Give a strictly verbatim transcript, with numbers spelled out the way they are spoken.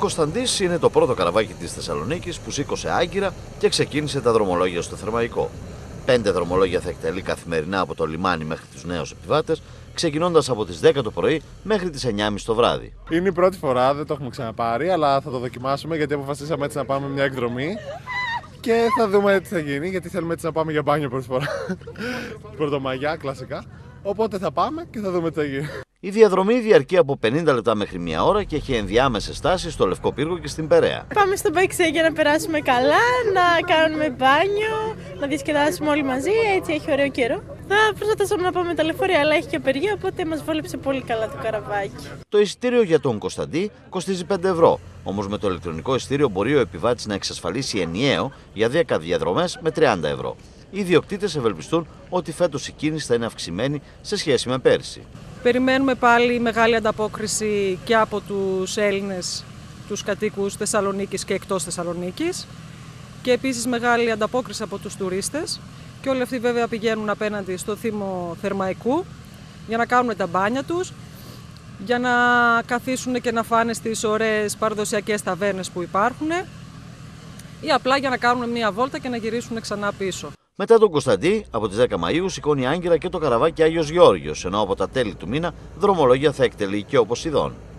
Κωνσταντής είναι το πρώτο καραβάκι της Θεσσαλονίκης που σήκωσε άγκυρα και ξεκίνησε τα δρομολόγια στο Θερμαϊκό. Πέντε δρομολόγια θα εκτελεί καθημερινά από το λιμάνι μέχρι τους νέους επιβάτες, ξεκινώντας από τις δέκα το πρωί μέχρι τις εννιά και μισή το βράδυ. Είναι η πρώτη φορά, δεν το έχουμε ξαναπάρει, αλλά θα το δοκιμάσουμε γιατί αποφασίσαμε έτσι να πάμε μια εκδρομή και θα δούμε τι θα γίνει, γιατί θέλουμε έτσι να πάμε για μπάνιο πρώτη φορά. Πρωτομαγιά, κλασικά. Οπότε θα πάμε και θα δούμε τι θα γίνει. Η διαδρομή διαρκεί από πενήντα λεπτά μέχρι μία ώρα και έχει ενδιάμεσες στάσεις στο Λευκό Πύργο και στην Περαία. Πάμε στο Μπέξε για να περάσουμε καλά, να κάνουμε μπάνιο, να διασκεδάσουμε όλοι μαζί, έτσι έχει ωραίο καιρό. Θα προσπαθήσουμε να πάμε με τα λεωφορεία, αλλά έχει και απεργία, οπότε μας βόλεψε πολύ καλά το καραβάκι. Το εισιτήριο για τον Κωνσταντή κοστίζει πέντε ευρώ, όμως με το ηλεκτρονικό εισιτήριο μπορεί ο επιβάτης να εξασφαλίσει ενιαίο για δέκα διαδρομές με τριάντα ευρώ. Οι ιδιοκτήτες ευελπιστούν ότι φέτος η κίνηση θα είναι αυξημένη σε σχέση με πέρσι. Περιμένουμε πάλι μεγάλη ανταπόκριση και από τους Έλληνες, τους κατοίκους Θεσσαλονίκης και εκτός Θεσσαλονίκης και επίσης μεγάλη ανταπόκριση από τους τουρίστες και όλοι αυτοί βέβαια πηγαίνουν απέναντι στο Θύμο Θερμαϊκού για να κάνουν τα μπάνια τους, για να καθίσουν και να φάνε στις ωραίες παραδοσιακές ταβέρνες που υπάρχουν ή απλά για να κάνουν μια βόλτα και να γυρίσουν ξανά πίσω. Μετά τον Κωνσταντή, από τις δέκα Μαΐου σηκώνει άγκυρα και το καραβάκι Άγιος Γεώργιος, ενώ από τα τέλη του μήνα δρομολόγια θα εκτελεί και ο Ποσειδών.